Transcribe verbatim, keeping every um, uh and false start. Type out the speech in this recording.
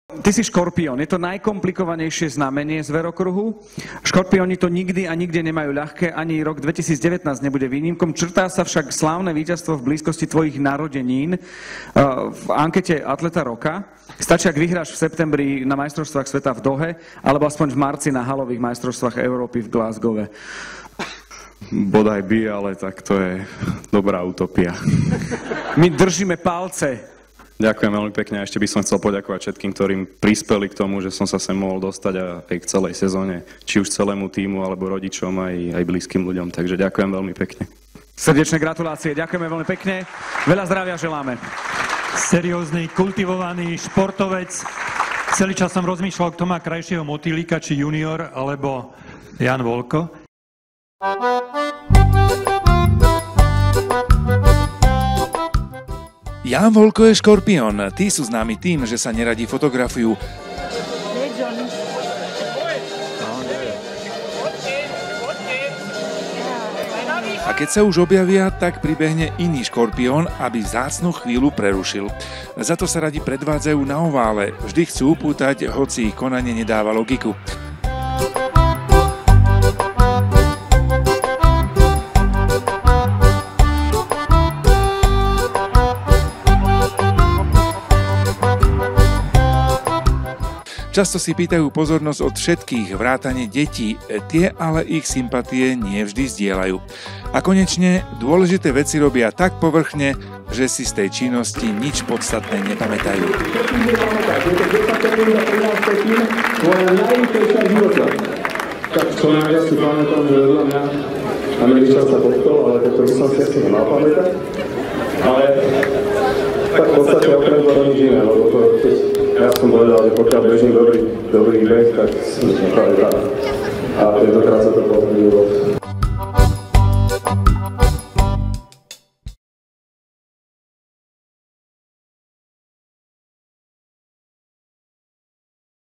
Ty si škorpión, je to najkomplikovanejšie znamenie zverokruhu. Škorpióni to nikdy a nikde nemajú ľahké, ani rok dvetisícdevätnásť nebude výnimkom. Črtá sa však slávne víťazstvo v blízkosti tvojich narodenín v ankete Atleta roka. Stačí, ak vyhráš v septembri na majstrovstvách sveta v Dohe, alebo aspoň v marci na halových majstrovstvách Európy v Glasgowe. Bodaj by, ale tak to je dobrá utopia. My držíme palce. Ďakujem veľmi pekne a ešte by som chcel poďakovať všetkým, ktorým prispeli k tomu, že som sa sem mohol dostať a aj k celej sezóne, či už celému tímu, alebo rodičom, aj, aj blízkym ľuďom. Takže ďakujem veľmi pekne. Srdečné gratulácie, ďakujeme veľmi pekne. Veľa zdravia želáme. Seriózny, kultivovaný športovec. Celý čas som rozmýšľal, kto má krajšieho motýlika, či junior, alebo Jan Volko. Jan Volko je škorpión. Tí sú známi tým, že sa neradi fotografujú. A keď sa už objavia, tak pribehne iný škorpión, aby vzácnu chvíľu prerušil. Za to sa radi predvádzajú na ovále. Vždy chcú upútať, hoci ich konanie nedáva logiku. Často si pýtajú pozornosť od všetkých, vrátane detí, tie ale ich sympatie nie vždy zdieľajú. A konečne dôležité veci robia tak povrchne, že si z tej činnosti nič podstatné nepamätajú. Tak čo najviac si pamätám, že vedľa mňa Američan sa potkol, ale toto by som si asi nemal pamätať. Ale tak v podstate okrem toho nič iné, lebo to keď ja som povedal, že pokiaľ bežím dobrý, dobrý beh, tak som nepamätám. A tentokrát sa to potvrdilo.